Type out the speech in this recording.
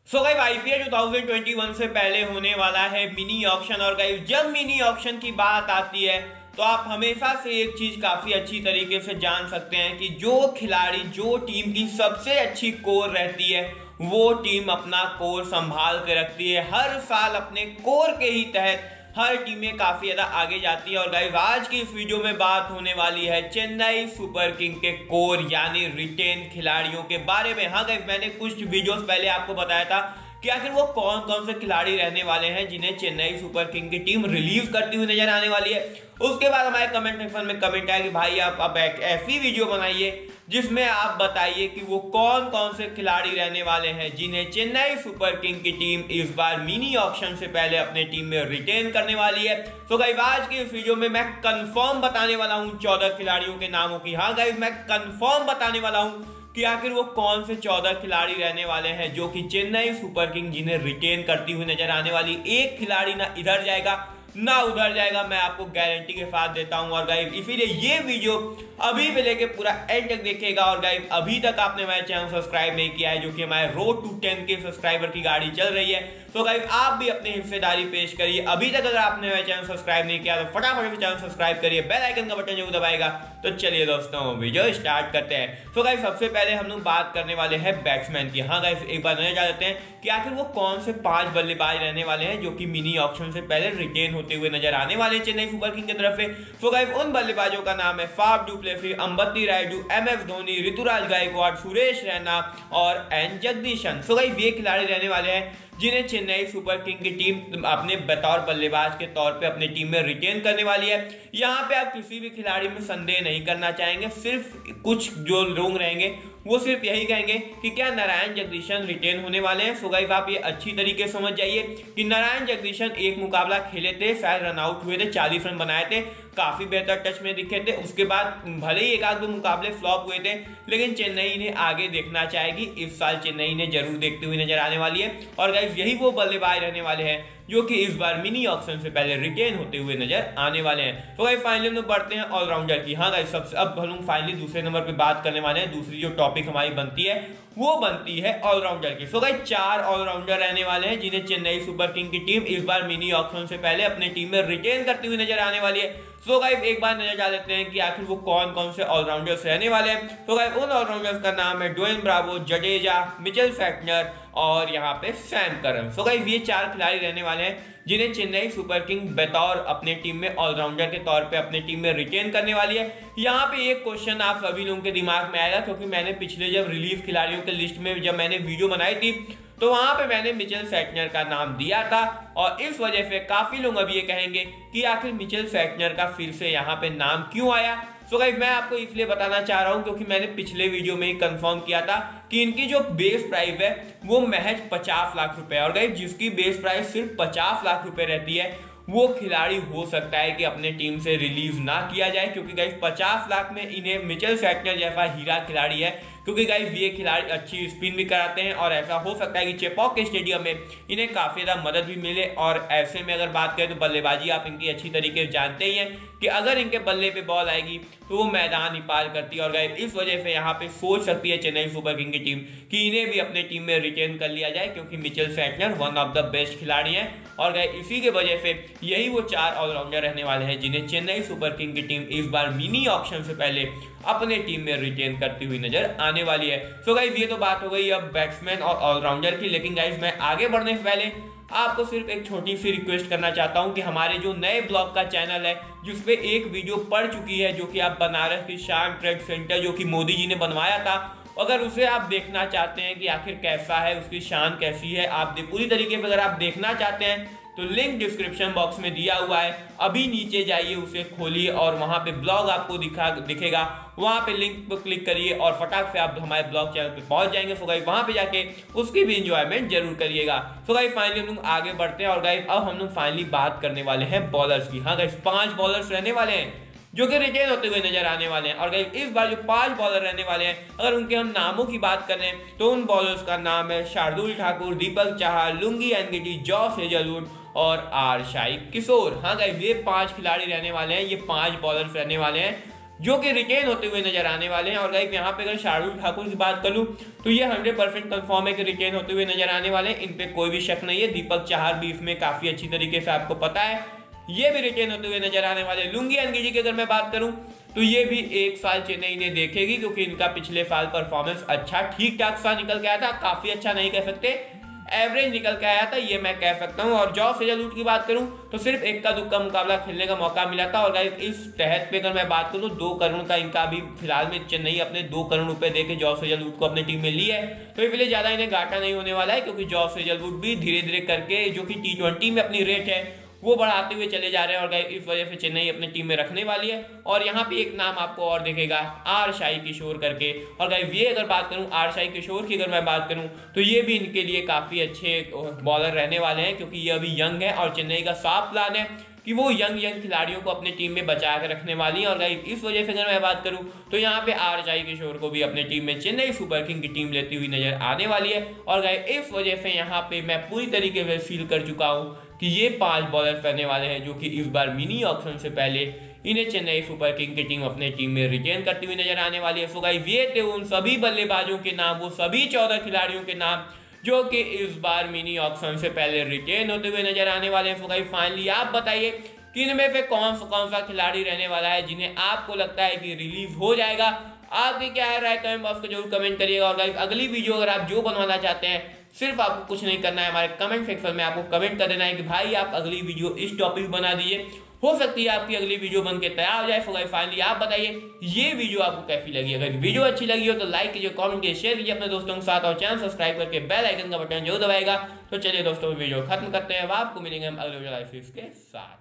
So guys IPL 2021 से पहले होने वाला है मिनी ऑक्शन। और गाइस जब मिनी ऑक्शन की बात आती है तो आप हमेशा से एक चीज काफी अच्छी तरीके से जान सकते हैं कि जो खिलाड़ी जो टीम की सबसे अच्छी कोर रहती है वो टीम अपना कोर संभाल के रखती है। हर साल अपने कोर के ही तहत हर टीमें काफी ज्यादा आगे जाती है। और गाइस आज की इस वीडियो में बात होने वाली है चेन्नई सुपर किंग के कोर यानी रिटेन खिलाड़ियों के बारे में। हाँ गाइस मैंने कुछ वीडियोस पहले आपको बताया था कि आखिर वो कौन कौन से खिलाड़ी रहने वाले हैं जिन्हें चेन्नई सुपर किंग की टीम रिलीज करती हुई नजर आने वाली है। उसके बाद हमारे कमेंट सेक्शन में कमेंट आया कि भाई आप अब एक ऐसी वीडियो बनाइए जिसमें आप बताइए कि वो कौन कौन से खिलाड़ी रहने वाले हैं जिन्हें चेन्नई सुपर किंग की टीम इस बार मिनी ऑक्शन से पहले अपने टीम में रिटेन करने वाली है। तो गाइस आज की इस वीडियो में मैं कंफर्म बताने वाला हूं 14 खिलाड़ियों के नामों की। हाँ गाइस मैं कंफर्म बताने वाला हूं कि आखिर वो कौन से 14 खिलाड़ी रहने वाले हैं जो कि चेन्नई सुपर किंग जिन्हें रिटेन करती हुई नजर आने वाली। एक खिलाड़ी ना इधर जाएगा ना उधर जाएगा, मैं आपको गारंटी के साथ देता हूं। और गाइस इसीलिए ये वीडियो अभी से लेके पूरा एंड तक देखिएगा। और गाइस अभी तक आपने हमारे चैनल सब्सक्राइब नहीं किया है जो कि हमारे रोड टू 10 के सब्सक्राइबर की गाड़ी चल रही है, तो गाइस आप भी अपनी हिस्सेदारी पेश करिए। अभी तक अगर आपने हमारे चैनल सब्सक्राइब नहीं किया तो फटाफट से चैनल सब्सक्राइब करिए, बेल आइकन का बटन जरूर दबाएगा। तो चलिए दोस्तों वीडियो स्टार्ट करते हैं। तो गाइस सबसे पहले हम लोग बात करने वाले हैं बैट्समैन की। हाँ गाइस एक बार नजर डाल देते हैं कि आखिर वो कौन से 5 बल्लेबाज रहने वाले हैं जो कि मिनी ऑक्शन से पहले रिटेन होते हुए नजर आने वाले हैं चेन्नई सुपर किंग की तरफ से। तो गाइस उन बल्लेबाजों का नाम है Faf du Plessis, Ambati Rayudu, MS Dhoni, Ruturaj Gaikwad, Suresh Raina और एन जगदीशन। तो गाइस ये खिलाड़ी रहने वाले हैं जिन्हें चेन्नई सुपर किंग की टीम अपने बतौर बल्लेबाज के तौर पे अपनी टीम में रिटेन करने वाली है। यहाँ पे आप किसी भी खिलाड़ी में संदेह नहीं करना चाहेंगे, सिर्फ कुछ जो लोग रहेंगे वो सिर्फ यही कहेंगे कि क्या नारायण जगदीशन रिटेन होने वाले हैं। सो गाइस आप ये अच्छी तरीके से समझ जाइए कि नारायण जगदीशन एक मुकाबला खेले थे, शायद रन आउट हुए थे, 40 रन बनाए थे, काफी बेहतर टच में दिखे थे। उसके बाद भले ही एक आध दो मुकाबले फ्लॉप हुए थे लेकिन चेन्नई ने आगे देखना चाहेगी। इस साल चेन्नई ने जरूर देखती हुई नजर आने वाली है। और गाइस यही वो बल्लेबाज रहने वाले हैं जो कि इस बार मिनी ऑक्शन से पहले रिटेन होते हुए नजर आने वाले हैं। तो गाइस फाइनली हम लोग बढ़ते हैं ऑलराउंडर की। हाँ गाइस सबसे अब हम लोग फाइनली दूसरे नंबर पे बात करने वाले हैं। दूसरी जो टॉपिक हमारी बनती है वो बनती है ऑलराउंडर की। सो गाइस 4 ऑलराउंडर रहने वाले हैं जिन्हें चेन्नई सुपर किंग की टीम इस बार मिनी ऑक्शन से पहले अपनी टीम में रिटेन करती हुई नजर आने वाली है। सो गाइस एक बार नजर डाल लेते हैं कि आखिर वो कौन कौन से ऑलराउंडर्स रहने वाले हैं। तो गाइस उन ऑलराउंडर्स का नाम है Dwayne Bravo, Jadeja, Mitchell Santner और यहाँ पे सैम करन। सो गाइस ये 4 खिलाड़ी रहने वाले हैं जिन्हें चेन्नई सुपर किंग बतौर अपने टीम में ऑलराउंडर के तौर पे अपनी टीम में रिटेन करने वाली है। यहाँ पे एक क्वेश्चन आप सभी लोगों के दिमाग में आएगा क्योंकि मैंने पिछले जब रिलीज खिलाड़ियों के लिस्ट में जब मैंने वीडियो बनाई थी तो वहां पे मैंने मिचेल सैटनर का नाम दिया था और इस वजह से काफी लोग अब ये कहेंगे कि आखिर मिचेल सैटनर का फिर से यहाँ पे नाम क्यों आया। सो गाइस मैं आपको इसलिए बताना चाह रहा हूं क्योंकि मैंने पिछले वीडियो में ही कंफर्म किया था कि इनकी जो बेस प्राइस है वो महज 50 लाख रुपए। और गाइस जिसकी बेस प्राइस सिर्फ 50 लाख रुपए रहती है वो खिलाड़ी हो सकता है कि अपने टीम से रिलीज ना किया जाए क्योंकि गाइस 50 लाख में इन्हें मिचेल सैटनर जैसा हीरा खिलाड़ी है क्योंकि गाइस ये खिलाड़ी अच्छी स्पिन भी कराते हैं और ऐसा हो सकता है कि चेपॉक के स्टेडियम में इन्हें काफी ज्यादा मदद भी मिले। और ऐसे में अगर बात करें तो बल्लेबाजी आप इनकी अच्छी तरीके से जानते ही हैं कि अगर इनके बल्ले पे बॉल आएगी तो वो मैदान ही पार करती है। और गाइस इस वजह से यहाँ पे सोच सकती है चेन्नई सुपर किंग की टीम कि इन्हें भी अपने टीम में रिटेन कर लिया जाए क्योंकि Mitchell Santner one of the best खिलाड़ी हैं। और गाइस इसी के वजह से यही वो 4 ऑलराउंडर रहने वाले हैं जिन्हें चेन्नई सुपर किंग की टीम इस बार मिनी ऑक्शन से पहले अपने टीम में रिटेन करती हुई नजर आने वाली है। सो गाइस ये तो बात हो गई अब बैट्समैन और ऑलराउंडर की। लेकिन गाइस मैं आगे बढ़ने से पहले आपको सिर्फ एक छोटी सी रिक्वेस्ट करना चाहता हूं कि हमारे जो नए ब्लॉग का चैनल है जिसपे एक वीडियो पड़ चुकी है जो कि आप बनारस की शान ट्रेड सेंटर जो कि मोदी जी ने बनवाया था, अगर उसे आप देखना चाहते हैं कि आखिर कैसा है, उसकी शान कैसी है, आप पूरी तरीके से अगर आप देखना चाहते हैं तो लिंक डिस्क्रिप्शन बॉक्स में दिया हुआ है। अभी नीचे जाइए, उसे खोलिए और वहां पे ब्लॉग आपको दिखेगा, वहां पे लिंक पर क्लिक करिए और फटाक से आप हमारे ब्लॉग चैनल पे पहुंच जाएंगे। सो गाइस वहां पे जाके उसकी भी एंजॉयमेंट जरूर करिएगा। सो गाइस फाइनली हम लोग आगे बढ़ते हैं और गाइस अब हम लोग फाइनली बात करने वाले हैं बॉलर्स की। हाँ गाइस 5 बॉलर्स रहने वाले हैं जो कि रिटेन होते हुए नजर आने वाले हैं। और गाइस इस बार जो 5 बॉलर रहने वाले हैं अगर उनके हम नामों की बात करें तो उन बॉलर्स का नाम है Shardul Thakur, Deepak Chahar, Lungi Ngidi, Josh Hazlewood और आर शाई किशोर। हाँ गाइस ये 5 खिलाड़ी रहने वाले हैं, ये 5 बॉलर्स रहने वाले हैं जो कि रिटेन होते हुए नजर आने वाले हैं। और गाइस यहाँ पे अगर शार्दुल ठाकुर की बात करूं तो ये 100% कंफर्म है कि रिटेन होते हुए नजर आने वाले हैं, इन पे कोई भी शक नहीं है। दीपक चाहर भी इसमें काफी अच्छी तरीके से आपको पता है ये भी रिटेन होते हुए नजर आने वाले। लुंगी एनगीजी की अगर मैं बात करूं तो ये भी 1 साल चेन्नई ने देखेगी, क्योंकि इनका पिछले साल परफॉर्मेंस अच्छा ठीक ठाक सा निकल के आया था, काफी अच्छा नहीं कह सकते, एवरेज निकल के आया था, ये मैं कह सकता हूं। और जॉस हेजलवुड की बात करूं तो सिर्फ इक्का दुक्का मुकाबला खेलने का मौका मिला था। और गाइस इस तहत पे अगर मैं बात करूं 2 करोड़ का इनका अभी फिलहाल में चेन्नई अपने 2 करोड़ रुपए देके जॉस हेजलवुड को अपनी टीम में ली है, तो इसलिए ज्यादा इन्हें घाटा नहीं होने वाला है, क्योंकि जॉस हेजलवुड भी धीरे धीरे करके जो कि T20 में अपनी रेट है वो बढ़ाते हुए चले जा रहे हैं। और गाइस इस वजह से चेन्नई अपनी टीम में रखने वाली है। और यहाँ पे एक नाम आपको और दिखेगा आर शाही किशोर करके। और गाइस ये अगर बात करूँ आर शाही किशोर की अगर मैं बात करूँ तो ये भी इनके लिए काफ़ी अच्छे बॉलर रहने वाले हैं, क्योंकि ये अभी यंग है और चेन्नई का साफ प्लान है कि वो यंग खिलाड़ियों को अपनी टीम में बचा कर रखने वाली है। और गाइस इस वजह से अगर मैं बात करूं तो यहाँ पे आर शाही किशोर को भी अपनी टीम में चेन्नई सुपर किंग की टीम लेती हुई नजर आने वाली है। और गाइस इस वजह से यहाँ पे मैं पूरी तरीके से फील कर चुका हूँ कि ये 5 बॉलर रहने वाले हैं जो कि इस बार मिनी ऑक्शन से पहले इन्हें चेन्नई सुपर किंग की टीम अपने टीम में रिटेन करती हुई नजर आने वाली है। सो गाइस ये थे उन सभी बल्लेबाजों के नाम, वो सभी 14 खिलाड़ियों के नाम जो कि इस बार मिनी ऑक्शन से पहले रिटेन होते हुए नजर आने वाले हैं। सो गाइस फाइनली आप बताइए कि इनमें से कौन सा खिलाड़ी रहने वाला है जिन्हें आपको लगता है कि रिलीज हो जाएगा। आपकी क्या राय कमेंट बॉक्स को जरूर कमेंट करिएगा। और गाइस अगली वीडियो अगर आप जो बनवाना चाहते हैं सिर्फ आपको कुछ नहीं करना है, हमारे कमेंट सेक्शन में आपको कमेंट कर देना है कि भाई आप अगली वीडियो इस टॉपिक बना दीजिए, हो सकती है आपकी अगली वीडियो बन के तैयार हो जाए। सो गाइस फाइनली आप बताइए ये वीडियो आपको कैसी लगी। अगर वीडियो अच्छी लगी हो तो लाइक कीजिए, कमेंट कीजिए, शेयर कीजिए अपने दोस्तों के साथ और चैनल सब्सक्राइब करके बेल आइकन का बटन जरूर दबाएगा। तो चलिए दोस्तों वीडियो खत्म करते हैं, अब आपको मिलेंगे हम अगले वीडियो के साथ।